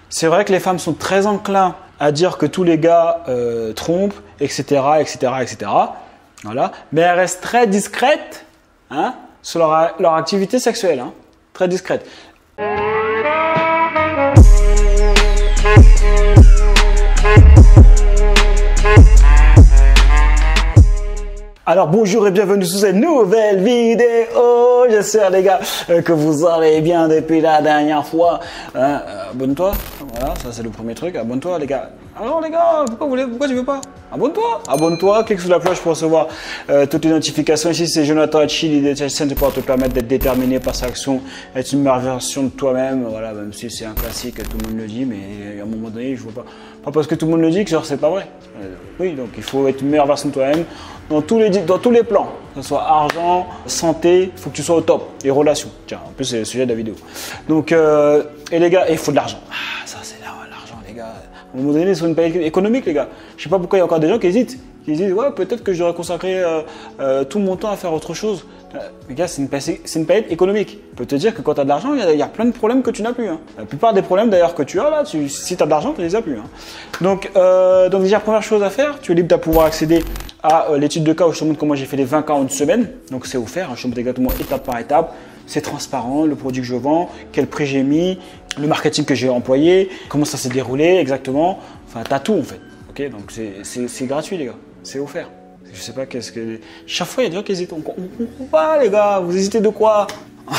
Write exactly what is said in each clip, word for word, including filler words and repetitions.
C'est vrai que les femmes sont très enclins à dire que tous les gars euh, trompent, et cetera, et cetera, et cetera. Voilà. Mais elles restent très discrètes hein, sur leur, leur activité sexuelle. Hein. Très discrètes. Alors bonjour et bienvenue sur cette nouvelle vidéo. J'espère les gars que vous allez bien depuis la dernière fois. Hein, abonne-toi, voilà, ça c'est le premier truc. Abonne-toi les gars. Alors les gars, pourquoi, vous voulez, pourquoi tu veux pas? Abonne-toi, abonne-toi, clique sur la cloche pour recevoir euh, toutes les notifications. Ici c'est Jonathan Hachi, l'idée de cette chaîne, c'est pour te permettre d'être déterminé par sa action, être une meilleure version de toi-même. Voilà, même si c'est un classique, tout le monde le dit, mais à un moment donné, je vois pas. Pas parce que tout le monde le dit que genre c'est pas vrai. Euh, oui, donc il faut être une meilleure version de toi-même dans tous les dans tous les plans, que ce soit argent, santé, il faut que tu sois au top, et relations. Tiens, en plus c'est le sujet de la vidéo. Donc euh, et les gars, il faut de l'argent. Ah, ça c'est l'argent les gars. À un moment donné, sur une période économique les gars. Je sais pas pourquoi il y a encore des gens qui hésitent, qui disent ouais peut-être que je devrais consacrer euh, euh, tout mon temps à faire autre chose. Euh, les gars, c'est une, une période économique. Je peux te dire que quand tu as de l'argent, il y, y a plein de problèmes que tu n'as plus. Hein. La plupart des problèmes d'ailleurs que tu as là, tu, si tu as de l'argent, tu ne les as plus. Hein. Donc, euh, donc déjà, première chose à faire, tu es libre de pouvoir accéder à euh, l'étude de cas où je te montre comment j'ai fait les vingt cas en une semaine. Donc c'est offert, hein, je te montre exactement étape par étape. C'est transparent, le produit que je vends, quel prix j'ai mis, le marketing que j'ai employé, comment ça s'est déroulé exactement. Enfin, tu as tout en fait. Okay, donc c'est gratuit les gars, c'est offert. Je sais pas qu'est-ce que... Chaque fois, il y a des gens qui hésitent. On ne comprend pas, les gars. Vous hésitez de quoi?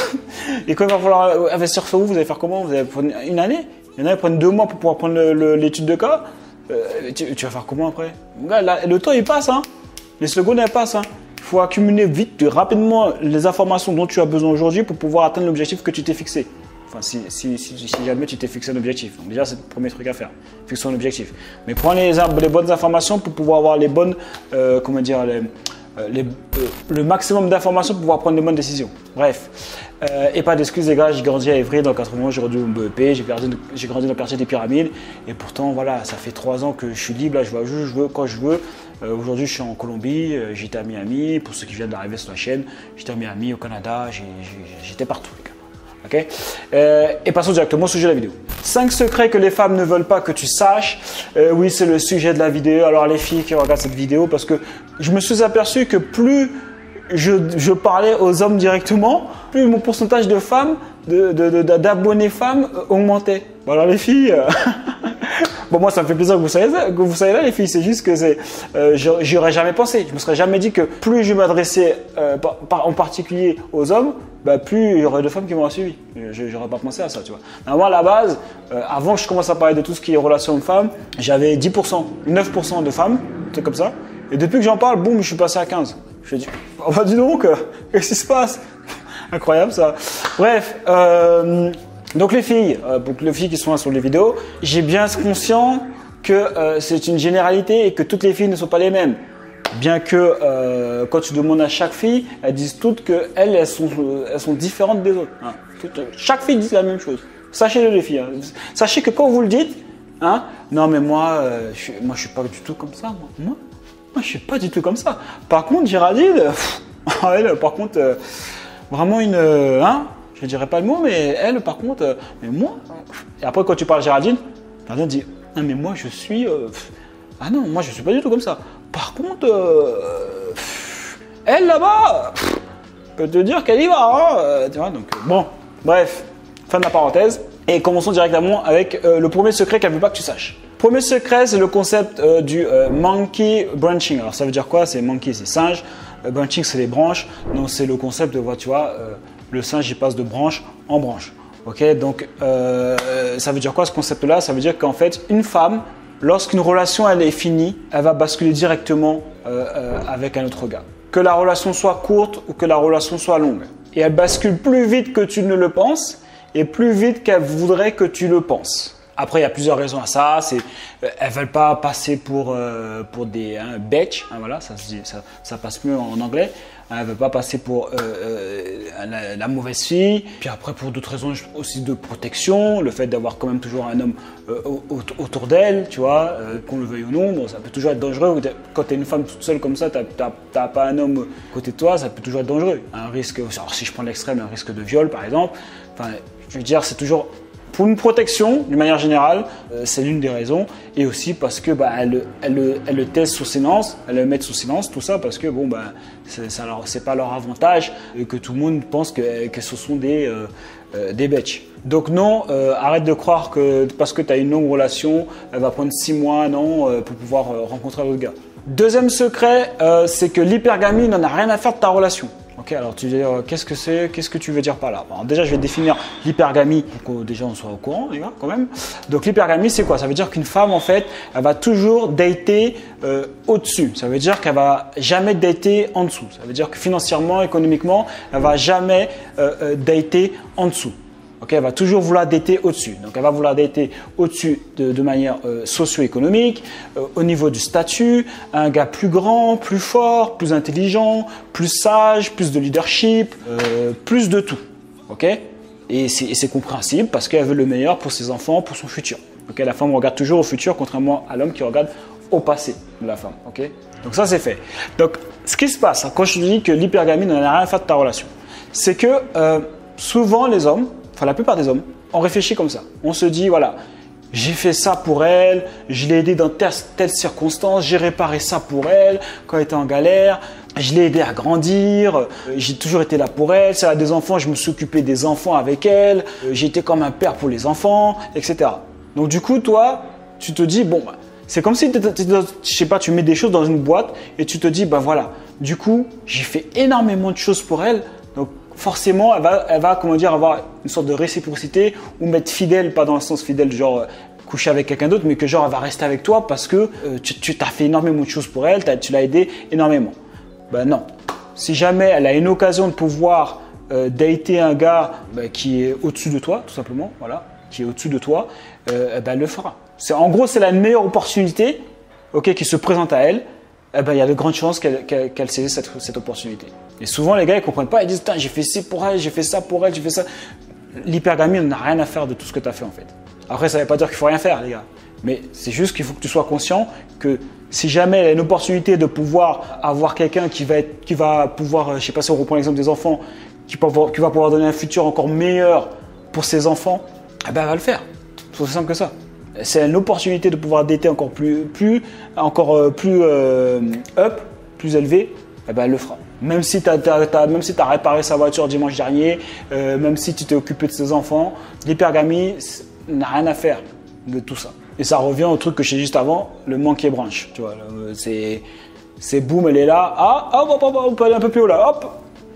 Et quand il va falloir investir sur vous, vous allez faire comment? Vous allez prendre une année? Il y en a qui prennent deux mois pour pouvoir prendre l'étude de cas. Euh, tu, tu vas faire comment après? Gars, là, le temps, il passe. Hein. Les secondes, elles passent. Hein. Il faut accumuler vite, rapidement les informations dont tu as besoin aujourd'hui pour pouvoir atteindre l'objectif que tu t'es fixé. Enfin, si, si, si, si jamais tu t'es fixé un objectif. Donc déjà, c'est le premier truc à faire. Fixer un objectif. Mais prends les, les bonnes informations pour pouvoir avoir les bonnes, euh, comment dire, les, les, euh, le maximum d'informations pour pouvoir prendre les bonnes décisions. Bref. Euh, et pas d'excuses les gars, j'ai grandi à Évry dans le quatre-vingts, j'ai rendu au B E P, j'ai grandi dans le quartier des Pyramides. Et pourtant, voilà, ça fait trois ans que je suis libre, là, je vais où je veux, quand je veux. Euh, Aujourd'hui, je suis en Colombie, euh, j'étais à Miami. Pour ceux qui viennent d'arriver sur la chaîne, j'étais à Miami, au Canada, j'étais partout les gars. Okay. Euh, et passons directement au sujet de la vidéo. cinq secrets que les femmes ne veulent pas que tu saches. Euh, oui, c'est le sujet de la vidéo. Alors les filles qui regardent cette vidéo, parce que je me suis aperçu que plus je, je parlais aux hommes directement, plus mon pourcentage de femmes, d'abonnés femmes euh, augmentait. Bon, alors les filles... Euh Bon, moi, ça me fait plaisir que vous soyez là, que vous soyez là les filles. C'est juste que c'est, euh, j'y aurais jamais pensé. Je me serais jamais dit que plus je m'adressais euh, par, par, en particulier aux hommes, bah, plus il y aurait de femmes qui m'auraient suivi. Je n'aurais pas pensé à ça, tu vois. Moi, à la base, euh, avant que je commence à parler de tout ce qui est relation homme-femme, j'avais dix pour cent, neuf pour cent de femmes, c'est comme ça. Et depuis que j'en parle, boum, je suis passé à quinze. Je me dis, oh, bah, dis donc, euh, qu'est-ce qui se passe? Incroyable ça. Bref. Euh, Donc les filles, euh, pour les filles qui sont là sur les vidéos, j'ai bien conscient que euh, c'est une généralité et que toutes les filles ne sont pas les mêmes. Bien que euh, quand tu demandes à chaque fille, elles disent toutes qu'elles elles sont, elles sont différentes des autres. Hein. Toutes, chaque fille dit la même chose. Sachez-le les filles. Hein. Sachez que quand vous le dites, hein, non mais moi, euh, je, moi je suis pas du tout comme ça. Moi, moi, moi je suis pas du tout comme ça. Par contre, Géraldine, pff, elle, par contre, euh, vraiment une... Euh, hein, je ne dirais pas le mot, mais elle, par contre, euh, mais moi. Et après, quand tu parles à Géraldine, Géraldine dit ah, mais moi, je suis. Euh, ah non, moi, je ne suis pas du tout comme ça. Par contre, euh, elle là-bas, je peux te dire qu'elle y va. Hein, euh, tu vois, donc, euh, bon, bref, fin de la parenthèse. Et commençons directement avec euh, le premier secret qu'elle ne veut pas que tu saches. Premier secret, c'est le concept euh, du euh, monkey branching. Alors, ça veut dire quoi? C'est monkey, c'est singe. Euh, branching, c'est les branches. Donc, c'est le concept de, tu vois. Euh, le singe, il passe de branche en branche. Ok, donc euh, ça veut dire quoi ce concept-là? Ça veut dire qu'en fait, une femme, lorsqu'une relation elle est finie, elle va basculer directement euh, euh, avec un autre gars. Que la relation soit courte ou que la relation soit longue. Et elle bascule plus vite que tu ne le penses et plus vite qu'elle voudrait que tu le penses. Après, il y a plusieurs raisons à ça. C'est, euh, elles ne veulent pas passer pour, euh, pour des hein, bitch. Hein, voilà, ça, ça, ça passe mieux en anglais. Elle ne veut pas passer pour euh, euh, la, la mauvaise fille. Puis après, pour d'autres raisons aussi de protection, le fait d'avoir quand même toujours un homme euh, autour d'elle, tu vois, euh, qu'on le veuille ou non, bon, ça peut toujours être dangereux. Quand tu es une femme toute seule comme ça, tu n'as pas un homme à côté de toi, ça peut toujours être dangereux. Un risque, alors si je prends l'extrême, un risque de viol par exemple, enfin, je veux dire, c'est toujours pour une protection, d'une manière générale, euh, c'est l'une des raisons. Et aussi parce que bah, elle, elle, elle le taise sous silence, elle le met sous silence, tout ça parce que bon, bah, c'est pas leur avantage que tout le monde pense que, que ce sont des, euh, euh, des bitches. Donc non, euh, arrête de croire que parce que tu as une longue relation, elle va prendre six mois, non, euh, pour pouvoir euh, rencontrer l'autre gars. Deuxième secret, euh, c'est que l'hypergamie n'en a rien à faire de ta relation. Ok, alors tu dis euh, qu'est-ce que c'est, qu'est-ce que tu veux dire par là? Alors, déjà, je vais définir l'hypergamie pour que déjà on soit au courant, les gars, quand même. Donc l'hypergamie, c'est quoi? Ça veut dire qu'une femme, en fait, elle va toujours dater euh, au-dessus. Ça veut dire qu'elle va jamais dater en dessous. Ça veut dire que financièrement, économiquement, elle va jamais euh, euh, dater en dessous. Okay, elle va toujours vouloir dater au-dessus. Donc, elle va vouloir dater au-dessus de, de manière euh, socio-économique, euh, au niveau du statut, un gars plus grand, plus fort, plus intelligent, plus sage, plus de leadership, euh, plus de tout. Okay, et c'est compréhensible parce qu'elle veut le meilleur pour ses enfants, pour son futur. Okay, la femme regarde toujours au futur, contrairement à l'homme qui regarde au passé de la femme. Okay, donc, ça, c'est fait. Donc, ce qui se passe, hein, quand je te dis que l'hypergamie n'en a rien à faire de ta relation, c'est que euh, souvent les hommes, enfin la plupart des hommes, on réfléchit comme ça. On se dit, voilà, j'ai fait ça pour elle, je l'ai aidé dans telle, telle circonstance, j'ai réparé ça pour elle quand elle était en galère, je l'ai aidé à grandir, j'ai toujours été là pour elle, si elle a des enfants, je me suis occupé des enfants avec elle, j'ai été comme un père pour les enfants, et cetera. Donc du coup, toi, tu te dis, bon, c'est comme si, je sais pas, tu mets des choses dans une boîte et tu te dis, bah voilà, du coup, j'ai fait énormément de choses pour elle, donc forcément, elle va, elle va, comment dire, avoir une sorte de réciprocité ou m'être fidèle, pas dans le sens fidèle, genre euh, coucher avec quelqu'un d'autre, mais que genre elle va rester avec toi parce que euh, tu, tu t'as fait énormément de choses pour elle, tu l'as aidé énormément. Ben non. Si jamais elle a une occasion de pouvoir euh, dater un gars ben, qui est au-dessus de toi, tout simplement, voilà, qui est au-dessus de toi, euh, ben, elle le fera. En gros, c'est la meilleure opportunité, ok, qui se présente à elle. Eh ben, il y a de grandes chances qu'elle qu'elle, qu'elle saisisse cette, cette opportunité. Et souvent, les gars, ils ne comprennent pas. Ils disent, j'ai fait ci pour elle, j'ai fait ça pour elle, j'ai fait ça. L'hypergamie n'a rien à faire de tout ce que tu as fait, en fait. Après, ça ne veut pas dire qu'il ne faut rien faire, les gars. Mais c'est juste qu'il faut que tu sois conscient que si jamais elle a une opportunité de pouvoir avoir quelqu'un qui va être, qui va pouvoir, je ne sais pas si on reprend l'exemple des enfants, qui, peut avoir, qui va pouvoir donner un futur encore meilleur pour ses enfants, eh ben, elle va le faire. C'est aussi simple que ça. C'est une opportunité de pouvoir dater encore plus, plus, encore plus euh, up, plus élevé, eh ben elle le fera. Même si tu as, même si tu as réparé sa voiture dimanche dernier, euh, même si tu t'es occupé de ses enfants, l'hypergamie n'a rien à faire de tout ça. Et ça revient au truc que je t'ai dit juste avant, le monkey branch. Tu vois, c'est boum, elle est là, ah, hop, hop, hop, on peut aller un peu plus haut là, hop,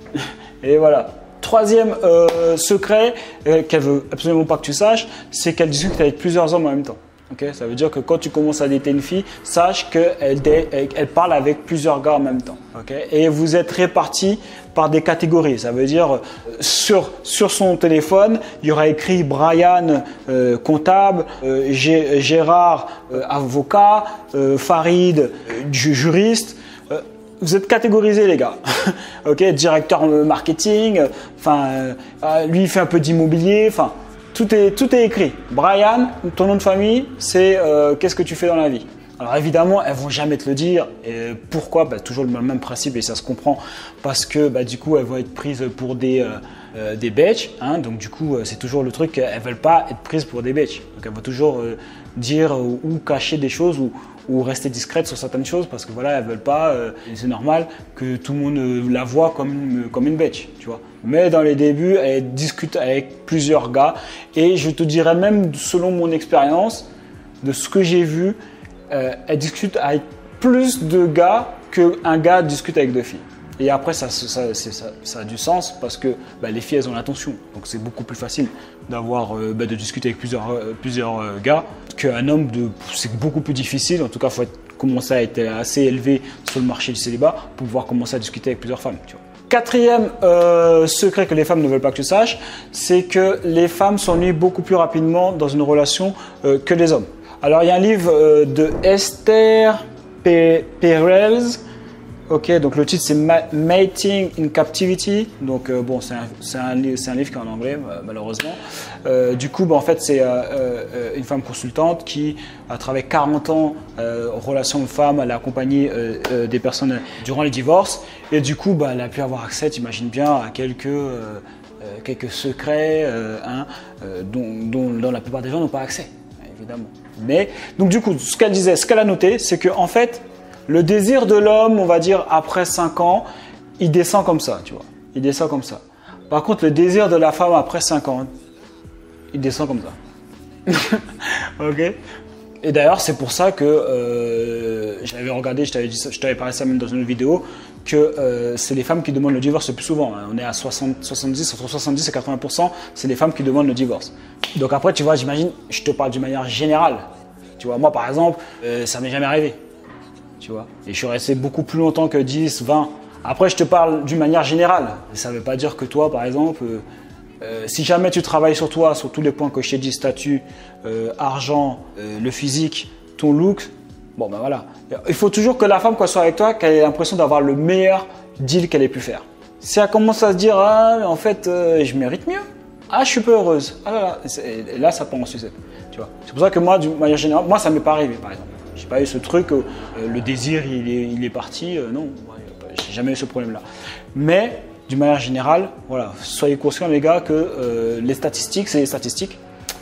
et voilà. Troisième euh, secret euh, qu'elle veut absolument pas que tu saches, c'est qu'elle discute avec plusieurs hommes en même temps. Okay, ça veut dire que quand tu commences à dater une fille, sache qu'elle elle parle avec plusieurs gars en même temps. Okay, et vous êtes répartis par des catégories. Ça veut dire euh, sur, sur son téléphone, il y aura écrit Brian euh, comptable, euh, Gérard euh, avocat, euh, Farid euh, juriste. Vous êtes catégorisés, les gars. Ok, directeur marketing. Enfin, euh, lui il fait un peu d'immobilier. Enfin, tout est tout est écrit. Brian, ton nom de famille, c'est euh, qu'est-ce que tu fais dans la vie. Alors évidemment, elles vont jamais te le dire. Et pourquoi? Bah, toujours le même principe et ça se comprend parce que bah, du coup, elles vont être prises pour des euh, euh, des bitches. Hein, donc du coup, c'est toujours le truc. Elles veulent pas être prises pour des bitches. Donc elles vont toujours euh, dire ou, ou cacher des choses ou ou rester discrète sur certaines choses parce que voilà, elles veulent pas, euh, c'est normal que tout le monde euh, la voit comme une, comme une bitch, tu vois. Mais dans les débuts, elle discute avec plusieurs gars et je te dirais même, selon mon expérience, de ce que j'ai vu, euh, elle discute avec plus de gars qu'un gars discute avec deux filles. Et après, ça, ça, ça, ça a du sens parce que bah, les filles, elles ont l'attention. Donc, c'est beaucoup plus facile d'avoir, euh, bah, de discuter avec plusieurs, euh, plusieurs euh, gars qu'un homme. C'est beaucoup plus difficile. En tout cas, il faut être, commencer à être assez élevé sur le marché du célibat pour pouvoir commencer à discuter avec plusieurs femmes. Tu vois. Quatrième euh, secret que les femmes ne veulent pas que tu saches, c'est que les femmes s'ennuient beaucoup plus rapidement dans une relation euh, que les hommes. Alors, il y a un livre euh, de Esther Perels. Ok, donc le titre c'est Mating in Captivity. Donc euh, bon, c'est un, un, un livre qui est en anglais malheureusement. Euh, du coup, bah, en fait, c'est euh, euh, une femme consultante qui a travaillé quarante ans euh, en relation de femmes. Elle a accompagné euh, euh, des personnes durant les divorces. Et du coup, bah, elle a pu avoir accès, t'imagines bien, à quelques, euh, euh, quelques secrets euh, hein, euh, dont, dont, dont la plupart des gens n'ont pas accès, évidemment. Mais, donc du coup, ce qu'elle disait, ce qu'elle a noté, c'est que en fait, le désir de l'homme, on va dire, après cinq ans, il descend comme ça, tu vois. Il descend comme ça. Par contre, le désir de la femme après cinq ans, il descend comme ça. Ok. Et d'ailleurs, c'est pour ça que euh, j'avais regardé, je t'avais dit ça, je t'avais parlé ça même dans une autre vidéo, que euh, c'est les femmes qui demandent le divorce le plus souvent. Hein. On est à soixante, soixante-dix, entre soixante-dix et quatre-vingts pour cent, c'est les femmes qui demandent le divorce. Donc après, tu vois, j'imagine, je te parle d'une manière générale. Tu vois, moi par exemple, euh, ça m'est jamais arrivé. Tu vois, et je suis resté beaucoup plus longtemps que dix, vingt. Après, je te parle d'une manière générale. Ça ne veut pas dire que toi, par exemple, euh, euh, si jamais tu travailles sur toi, sur tous les points que je t'ai dit, statut, euh, argent, euh, le physique, ton look, bon ben voilà. Il faut toujours que la femme, quand elle soit avec toi, qu'elle ait l'impression d'avoir le meilleur deal qu'elle ait pu faire. Si elle commence à se dire, ah, en fait, euh, je mérite mieux. Ah, je suis peu heureuse. Ah là là, et là, ça part en sucette. Tu vois. C'est pour ça que moi, d'une manière générale, moi, ça ne m'est pas arrivé, par exemple. J'ai pas eu ce truc, euh, le désir, il est, il est parti. Euh, non, j'ai jamais eu ce problème-là. Mais, d'une manière générale, voilà, soyez conscients, les gars, que euh, les statistiques, c'est les statistiques.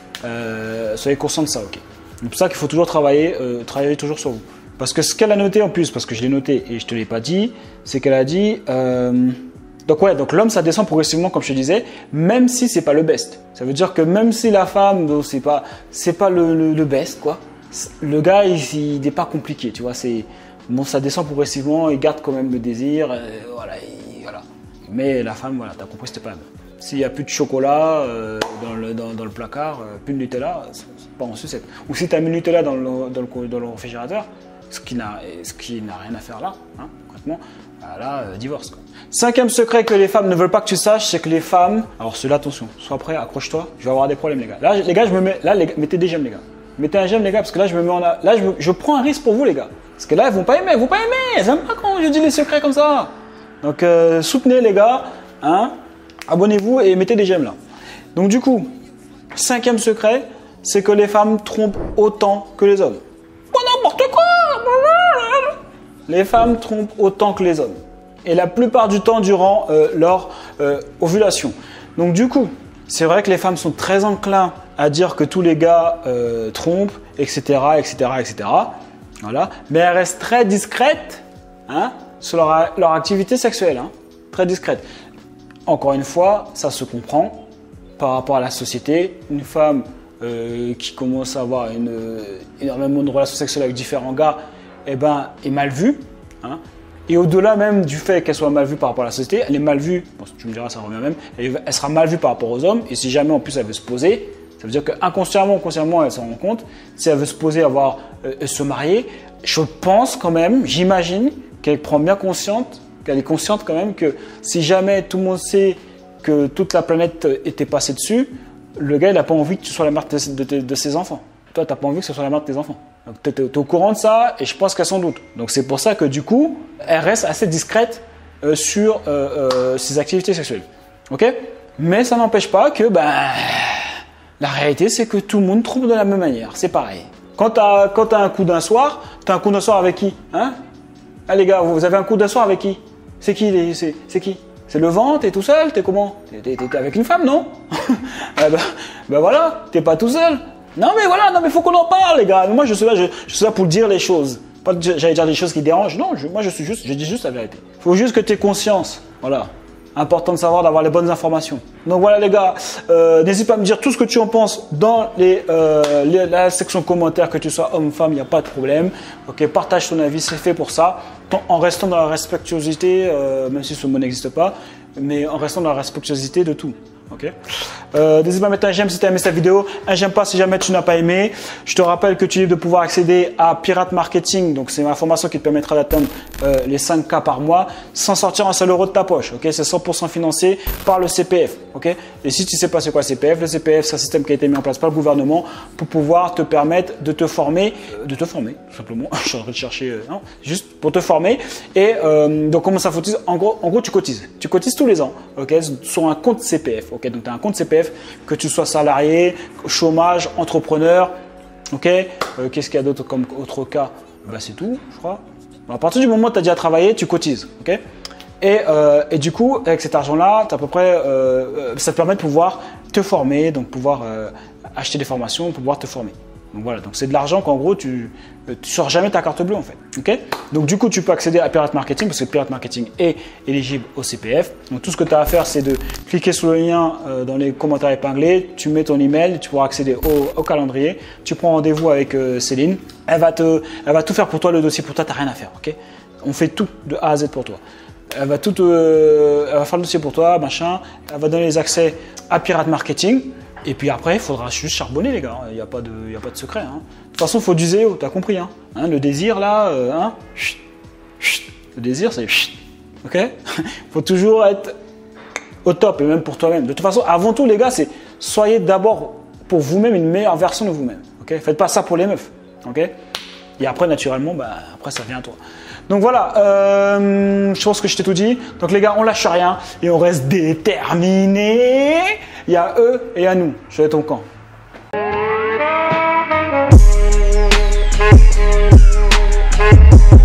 Euh, soyez conscients de ça, ok. C'est pour ça qu'il faut toujours travailler, euh, travailler toujours sur vous. Parce que ce qu'elle a noté en plus, parce que je l'ai noté et je te l'ai pas dit, c'est qu'elle a dit. Euh, donc ouais, donc l'homme ça descend progressivement comme je te disais, même si c'est pas le best. Ça veut dire que même si la femme c'est pas, c'est pas le, le, le best quoi. Le gars il n'est pas compliqué, tu vois. C'est bon, ça descend progressivement, il garde quand même le désir, euh, voilà, il, voilà. Mais la femme, voilà, t'as compris, c'était pas. S'il n'y a plus de chocolat euh, dans, le, dans, dans le placard, euh, plus de Nutella, c'est pas en sucette. Ou si tu as mis Nutella dans le, dans le, dans le réfrigérateur, ce qui n'a rien à faire là, hein, concrètement, là, euh, divorce. Quoi. Cinquième secret que les femmes ne veulent pas que tu saches, c'est que les femmes. Alors, celui-là, attention, sois prêt, accroche-toi, je vais avoir des problèmes, les gars. Là, les gars, je me mets. Là, les gars, mettez des j'aime, les gars. Mettez un j'aime, les gars, parce que là, je me mets en. Là, je, je prends un risque pour vous, les gars. Parce que là, ils vont pas aimer, ils vont pas aimer. Ils n'aiment pas quand je dis les secrets comme ça. Donc, euh, soutenez, les gars, hein. Abonnez-vous et mettez des j'aime là. Donc, du coup, cinquième secret, c'est que les femmes trompent autant que les hommes. Pas n'importe quoi. Les femmes trompent autant que les hommes. Et la plupart du temps durant euh, leur euh, ovulation. Donc du coup, c'est vrai que les femmes sont très enclins à dire que tous les gars euh, trompent, et cetera, et cetera, et cetera. Voilà. Mais elles restent très discrètes hein, sur leur, leur activité sexuelle. Hein, très discrètes. Encore une fois, ça se comprend par rapport à la société. Une femme euh, qui commence à avoir une, euh, énormément de relations sexuelles avec différents gars, eh ben, est mal vue. Hein. Et au-delà même du fait qu'elle soit mal vue par rapport à la société, elle est mal vue, bon, tu me diras, ça revient même, elle, elle sera mal vue par rapport aux hommes. Et si jamais en plus elle veut se poser, ça veut dire qu'inconsciemment ou consciemment elle s'en rend compte. Si elle veut se poser, avoir, euh, se marier, je pense quand même, j'imagine qu'elle prend bien consciente, qu'elle est consciente quand même que si jamais tout le monde sait que toute la planète était passée dessus, le gars il n'a pas envie que tu sois la mère de, de, de, de ses enfants. Toi, tu n'as pas envie que ce soit la mère de tes enfants. Tu es, es au courant de ça et je pense qu'elle s'en doute. Donc c'est pour ça que du coup, elle reste assez discrète euh, sur euh, euh, ses activités sexuelles. Ok? Mais ça n'empêche pas que ben, la réalité, c'est que tout le monde trompe de la même manière. C'est pareil. Quand tu as, quand tu as un coup d'un soir, tu as un coup d'un soir avec qui? Hein? Ah les gars, vous avez un coup d'un soir avec qui? C'est qui? C'est, c'est qui? C'est le ventre? T'es tout seul? T'es comment? T'es, t'es avec une femme, non? ben, ben voilà, t'es pas tout seul. Non mais voilà, non mais faut qu'on en parle les gars. Moi je suis là, je, je suis là pour dire les choses. Pas que j'allais dire des choses qui dérangent. Non, je, moi je suis juste, je dis juste la vérité. Faut juste que tu aies conscience. Voilà. Important de savoir, d'avoir les bonnes informations. Donc voilà les gars, euh, n'hésite pas à me dire tout ce que tu en penses dans les, euh, les, la section commentaires, que tu sois homme, femme, il n'y a pas de problème. Ok, partage ton avis, c'est fait pour ça. En restant dans la respectuosité, euh, même si ce mot n'existe pas, mais en restant dans la respectuosité de tout. Ok. Euh, n'hésite pas à mettre un j'aime si tu as aimé cette vidéo, un j'aime pas si jamais tu n'as pas aimé. Je te rappelle que tu es libre de pouvoir accéder à Pirate Marketing, donc c'est ma formation qui te permettra d'atteindre euh, les cinq K par mois sans sortir un seul euro de ta poche. Ok, c'est cent pour cent financé par le C P F. Ok. Et si tu ne sais pas c'est quoi le C P F, le C P F c'est un système qui a été mis en place par le gouvernement pour pouvoir te permettre de te former, euh, de te former tout simplement. Je suis en train de chercher, euh, non, juste pour te former. Et euh, donc comment ça fout? En gros, en gros tu cotises, tu cotises tous les ans. Ok, sur un compte C P F. Ok, donc tu as un compte C P F, que tu sois salarié, chômage, entrepreneur. Ok, euh, qu'est-ce qu'il y a d'autre comme autre cas? Bah, c'est tout, je crois. Bon, à partir du moment où tu as déjà travaillé, tu cotises. Ok, Et, euh, et du coup, avec cet argent-là, à peu près, euh, ça te permet de pouvoir te former, donc pouvoir euh, acheter des formations, pouvoir te former. Donc voilà, donc c'est de l'argent qu'en gros, tu ne sors jamais ta carte bleue en fait. Okay, donc du coup, tu peux accéder à Pirate Marketing parce que Pirate Marketing est éligible au C P F. Donc tout ce que tu as à faire, c'est de cliquer sur le lien euh, dans les commentaires épinglés, tu mets ton email, tu pourras accéder au, au calendrier, tu prends rendez-vous avec euh, Céline, elle va, te, elle va tout faire pour toi, le dossier pour toi, tu n'as rien à faire. Okay, on fait tout de A à Z pour toi. Elle va, tout, euh, elle va faire le dossier pour toi, machin, elle va donner les accès à Pirate Marketing. Et puis après, il faudra juste charbonner, les gars. Il n'y a pas de, il y a pas de secret. Hein. De toute façon, il faut du zéro, tu as compris. Hein. Hein, le désir, là, euh, hein, chut, chut, le désir, c'est chut, ok. Il faut toujours être au top, et même pour toi-même. De toute façon, avant tout, les gars, c'est soyez d'abord pour vous-même une meilleure version de vous-même. Okay, faites pas ça pour les meufs. Okay, et après, naturellement, bah, après, ça vient à toi. Donc voilà, euh, je pense que je t'ai tout dit. Donc les gars, on lâche rien et on reste déterminés. Il y a eux et à nous. Je vais ton camp. We'll be right back.